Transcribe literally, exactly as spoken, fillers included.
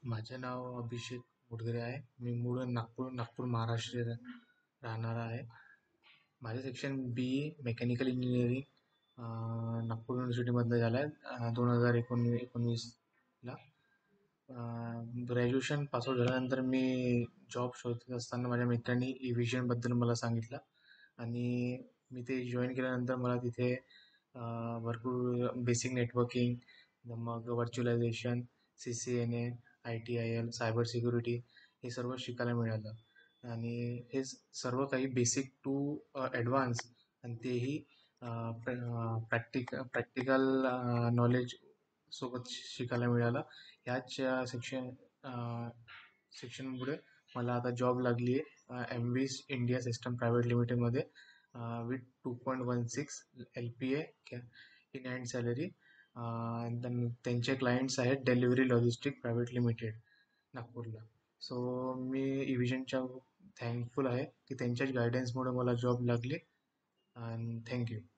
माझे नाव अभिषेक मुटगरे आहे. मी मूळ नागपूर नागपूर महाराष्ट्र राहणारा आहे. माझे शिक्षण B A mechanical engineering Nagpur युनिव्हर्सिटीमधनं झालं आहे दोन हजार एकोणी एकोणवीसला. ग्रॅज्युएशन पासआउट झाल्यानंतर मी जॉब शोधत असताना माझ्या मित्रांनी ई व्हिजनबद्दल मला सांगितलं आणि मी ते जॉईन केल्यानंतर मला तिथे अं, भरपूर बेसिक नेटवर्किंग, मग virtualization, C C N A, I T I L, cyber security हे सर्व शिकायला मिळालं. आणि हे स- सर्व काही बेसिक टू ॲडव्हान्स, आणि तेही प्रॅक्टिक प्रॅक्टिकल नॉलेज सोबत शिकायला मिळालं. ह्याच शिक्षण शिक्षणामुळे मला आता जॉब लागली आहे एम वीस इंडिया सिस्टम प्रायव्हेट लिमिटेडमध्ये with two point one six L P A in hand salary. त्यांचे क्लायंट्स आहेत डिलिव्हरी लॉजिस्टिक प्रायव्हेट लिमिटेड नागपूरला. सो मी इव्हिजनच्या थँकफुल आहे की त्यांच्याच गायडन्समुळे मला जॉब लागली. आणि थँक्यू.